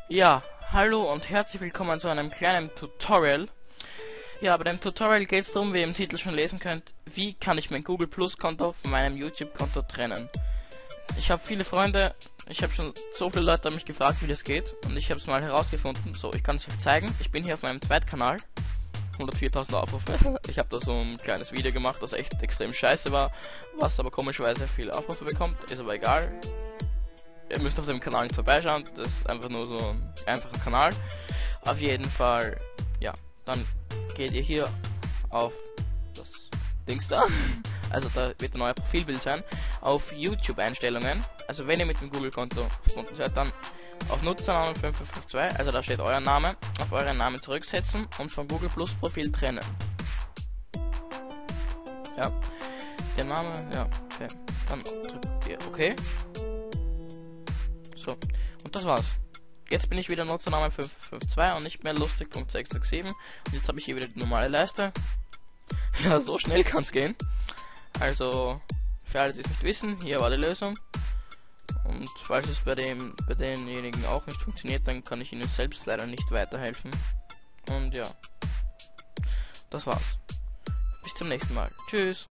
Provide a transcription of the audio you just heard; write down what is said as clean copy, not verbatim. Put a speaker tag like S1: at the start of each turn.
S1: Ja, hallo und herzlich willkommen zu einem kleinen Tutorial. Ja, bei dem Tutorial geht es darum, wie ihr im Titel schon lesen könnt, wie kann ich mein Google Plus Konto von meinem YouTube Konto trennen. Ich habe viele Freunde, ich habe schon so viele Leute mich gefragt, wie das geht, und ich habe es mal herausgefunden. So, ich kann es euch zeigen. Ich bin hier auf meinem Zweitkanal, 104.000 Aufrufe. Ich habe da so ein kleines Video gemacht, das echt extrem scheiße war, was aber komischerweise viele Aufrufe bekommt, ist aber egal. Ihr müsst auf dem Kanal nicht vorbeischauen, das ist einfach nur so ein einfacher Kanal. Auf jeden Fall, ja, dann geht ihr hier auf das Dings da, also da wird ein neuer Profilbild sein, auf YouTube-Einstellungen. Also wenn ihr mit dem Google-Konto verbunden seid, dann auf Nutzernamen 5552, also da steht euer Name, auf euren Namen zurücksetzen und vom Google Plus Profil trennen. Ja, der Name, ja, okay, dann drückt ihr OK. So, und das war's. Jetzt bin ich wieder Nutzername 552 und nicht mehr lustig.667. Und jetzt habe ich hier wieder die normale Leiste. Ja, so schnell kann's gehen. Also, für alle, die es nicht wissen, hier war die Lösung. Und falls es bei denjenigen auch nicht funktioniert, dann kann ich Ihnen selbst leider nicht weiterhelfen. Und ja, das war's. Bis zum nächsten Mal. Tschüss.